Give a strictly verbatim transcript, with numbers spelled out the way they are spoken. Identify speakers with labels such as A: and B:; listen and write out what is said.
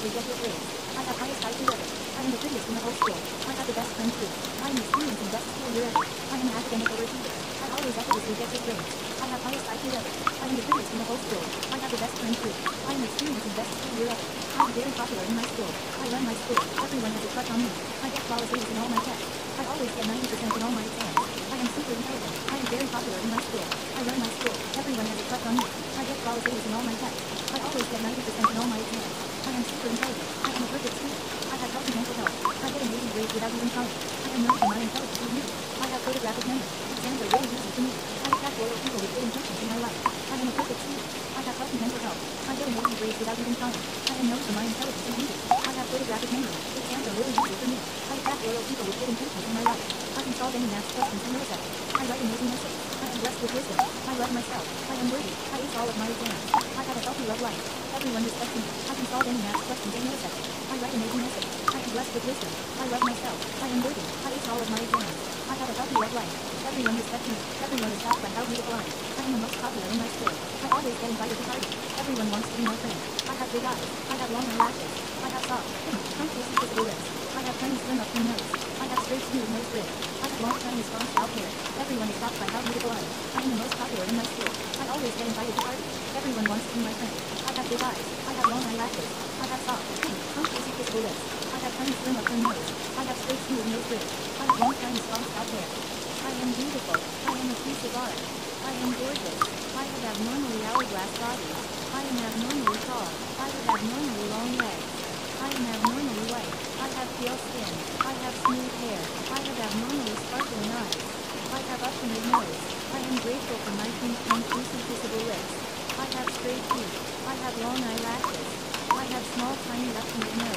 A: effortlessly get your grades. I have highest I Q ever. I am the prettiest in the whole school. I have the best friend too. I am experienced in best school year ever. I am an academic overachiever. I always effortlessly get good grades. I have highest I Q ever. I am the prettiest in the whole school. I have the best friend too. I am experienced in best school year ever. I am very popular in my school. I run my school. Everyone has a crush on me. I get flawless A's in all my tests. I always get ninety percent in all my exams. I am super intelligent. I am very popular in my school. I run my school. Everyone has a crush on me. I get flawless A's in all my tests. I always get ninety percent in all my exams. I am super intelligent. I am a perfect student. I have healthy mental health. I get amazing grades without even trying. I am known for my intelligence and youth. I have photographic memory. Exams are really easy to me. I attract loyal people with good intentions in my life. I am a perfect student. I have healthy mental health. I get amazing grades without even trying. I am known for my intelligence and youth. I have photographic memory. Exams are really easy for me. I attract loyal people with good intentions in my life. I can solve any math questions in milliseconds. I write amazing essays. I am blessed with wisdom. I love myself. I am worthy. I ace all of my exams. I have a healthy love life. Everyone respects me. I can solve any math questions in milliseconds. I write amazing essays. I am blessed with wisdom. I love myself. I am worthy. I ace all of my exams. I have a healthy love life. Everyone respects me. Everyone is shocked by how beautiful I am. I am the most popular in my school. I always get invited to parties. Everyone wants to be my friend. I have big eyes. I have long eyelashes. I have soft, thin, chunky, kissable lips. I have tiny slim up thin nose. I have straight, smooth nose bridge. I have long, tiny, strong scalp hair. Everyone is shocked by how beautiful I am. I am the most popular in my school. I always get invited to parties. Everyone wants to be my friend. I have big eyes. I have long eyelashes. I have soft, thin, chunky, kissable lips. I have tiny, slim up thin nose. I have straight, smooth nose bridge. I have long, tiny, strong scalp hair. I am beautiful. I am a piece of art. I am gorgeous. I have abnormally hourglass body. I am abnormally tall. I have abnormally long legs. I am abnormally white. I have pale skin. I have smooth hair. I have abnormally sparkling eyes. I have up to mid nose. I am grateful for my pink, translucent, kissable lips. I have straight teeth. I have long eyelashes. I have small, tiny up to mid nose.